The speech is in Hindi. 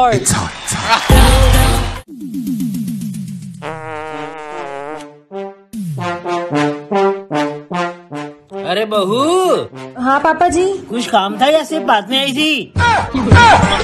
hot. It's hot. अरे बहू। हाँ पापा जी। कुछ काम था या सिर्फ बात में आई थी?